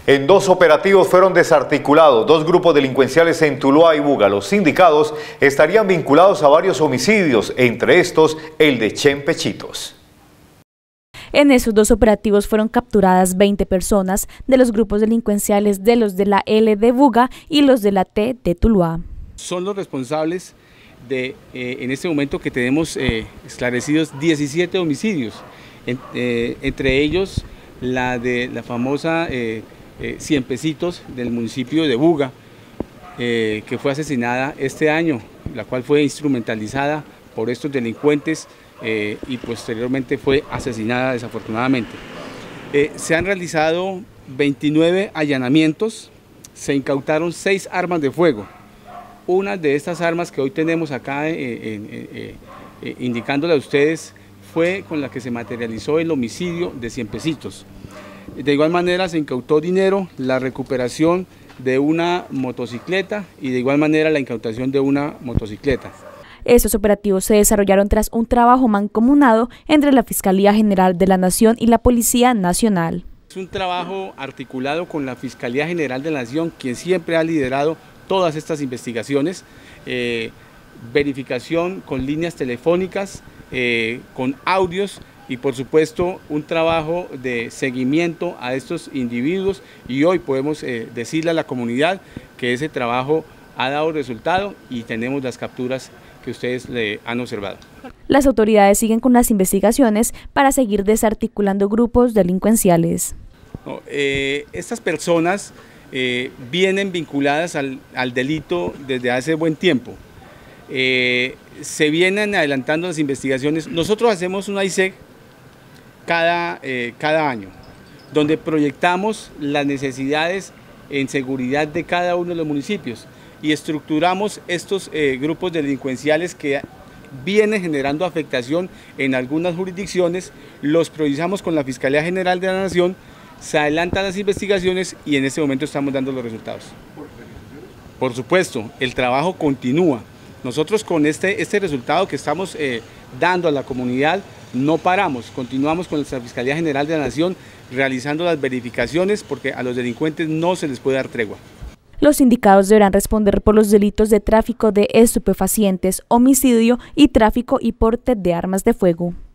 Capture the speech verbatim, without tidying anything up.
En dos operativos fueron desarticulados dos grupos delincuenciales en Tuluá y Buga. Los sindicados estarían vinculados a varios homicidios, entre estos el de Chempechitos. En esos dos operativos fueron capturadas veinte personas de los grupos delincuenciales de los de la L de Buga y los de la T de Tuluá. Son los responsables de, eh, en este momento que tenemos eh, esclarecidos diecisiete homicidios, en, eh, entre ellos la de la famosa eh, eh, Cien Pesitos del municipio de Buga, eh, que fue asesinada este año, la cual fue instrumentalizada por estos delincuentes eh, y posteriormente fue asesinada desafortunadamente. Eh, se han realizado veintinueve allanamientos, se incautaron seis armas de fuego. Una de estas armas que hoy tenemos acá eh, eh, eh, eh, indicándole a ustedes fue con la que se materializó el homicidio de Cien Pesitos. De igual manera se incautó dinero, la recuperación de una motocicleta y de igual manera la incautación de una motocicleta. Estos operativos se desarrollaron tras un trabajo mancomunado entre la Fiscalía General de la Nación y la Policía Nacional. Es un trabajo articulado con la Fiscalía General de la Nación, quien siempre ha liderado todas estas investigaciones, eh, verificación con líneas telefónicas, eh, con audios y por supuesto un trabajo de seguimiento a estos individuos, y hoy podemos eh, decirle a la comunidad que ese trabajo ha dado resultado y tenemos las capturas que ustedes le han observado. Las autoridades siguen con las investigaciones para seguir desarticulando grupos delincuenciales. No, eh, estas personas eh, vienen vinculadas al, al delito desde hace buen tiempo. Eh, se vienen adelantando las investigaciones. Nosotros hacemos una I S E C cada, eh, cada año, donde proyectamos las necesidades en seguridad de cada uno de los municipios y estructuramos estos eh, grupos delincuenciales que vienen generando afectación en algunas jurisdicciones, los priorizamos con la Fiscalía General de la Nación, se adelantan las investigaciones y en este momento estamos dando los resultados. Por supuesto, el trabajo continúa. Nosotros con este, este resultado que estamos eh, dando a la comunidad no paramos, continuamos con nuestra Fiscalía General de la Nación realizando las verificaciones porque a los delincuentes no se les puede dar tregua. Los sindicados deberán responder por los delitos de tráfico de estupefacientes, homicidio y tráfico y porte de armas de fuego.